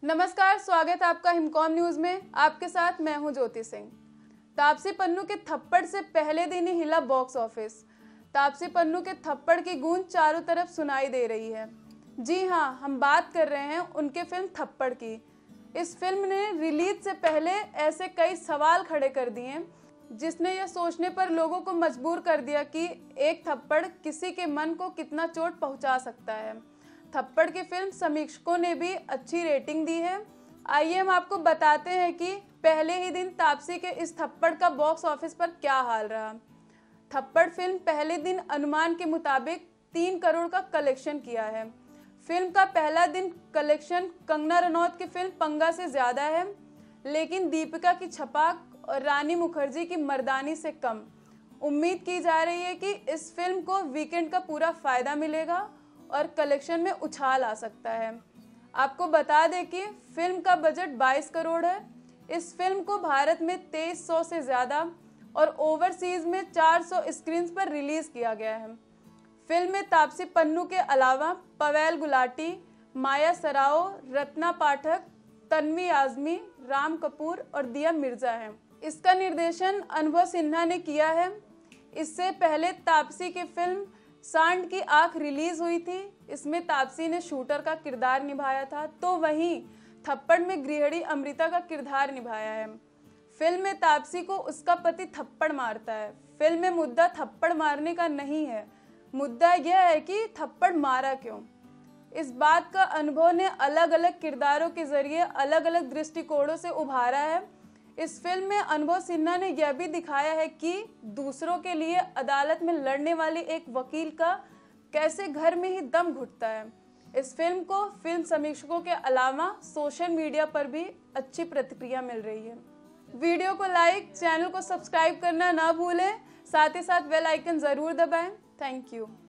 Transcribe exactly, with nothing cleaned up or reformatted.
नमस्कार, स्वागत है आपका हिमकॉम न्यूज में। आपके साथ मैं हूं ज्योति सिंह। तापसी पन्नू के थप्पड़ से पहले दिन ही हिला बॉक्स ऑफिस। तापसी पन्नू के थप्पड़ की गूंज चारों तरफ सुनाई दे रही है। जी हाँ, हम बात कर रहे हैं उनके फिल्म थप्पड़ की। इस फिल्म ने रिलीज से पहले ऐसे कई सवाल खड़े कर दिए जिसने यह सोचने पर लोगों को मजबूर कर दिया कि एक थप्पड़ किसी के मन को कितना चोट पहुंचा सकता है। थप्पड़ की फिल्म समीक्षकों ने भी अच्छी रेटिंग दी है। आइए हम आपको बताते हैं कि पहले ही दिन तापसी के इस थप्पड़ का बॉक्स ऑफिस पर क्या हाल रहा। थप्पड़ फिल्म पहले दिन अनुमान के मुताबिक तीन करोड़ का कलेक्शन किया है। फिल्म का पहला दिन कलेक्शन कंगना रनौत की फिल्म पंगा से ज्यादा है, लेकिन दीपिका की छपाक और रानी मुखर्जी की मर्दानी से कम। उम्मीद की जा रही है कि इस फिल्म को वीकेंड का पूरा फायदा मिलेगा और कलेक्शन में उछाल आ सकता है। आपको बता दें कि फिल्म का बजट बाईस करोड़ है। इस फिल्म को भारत में तेईस सौ से ज़्यादा और ओवरसीज में चार सौ स्क्रीन्स पर रिलीज किया गया है। फिल्म में तापसी पन्नू के अलावा पवेल गुलाटी, माया सराओ, रत्ना पाठक, तन्वी आजमी, राम कपूर और दिया मिर्जा हैं। इसका निर्देशन अनुभव सिन्हा ने किया है। इससे पहले तापसी की फिल्म सांड की आंख रिलीज हुई थी। इसमें तापसी ने शूटर का किरदार निभाया था, तो वहीं थप्पड़ में गृहिणी अमृता का किरदार निभाया है। फिल्म में तापसी को उसका पति थप्पड़ मारता है। फिल्म में मुद्दा थप्पड़ मारने का नहीं है, मुद्दा यह है कि थप्पड़ मारा क्यों। इस बात का अनुभव ने अलग अलग किरदारों के जरिए अलग अलग दृष्टिकोणों से उभारा है। इस फिल्म में अनुभव सिन्हा ने यह भी दिखाया है कि दूसरों के लिए अदालत में लड़ने वाले एक वकील का कैसे घर में ही दम घुटता है। इस फिल्म को फिल्म समीक्षकों के अलावा सोशल मीडिया पर भी अच्छी प्रतिक्रिया मिल रही है। वीडियो को लाइक, चैनल को सब्सक्राइब करना ना भूलें, साथ ही साथ बेल आइकन जरूर दबाएं। Thank you.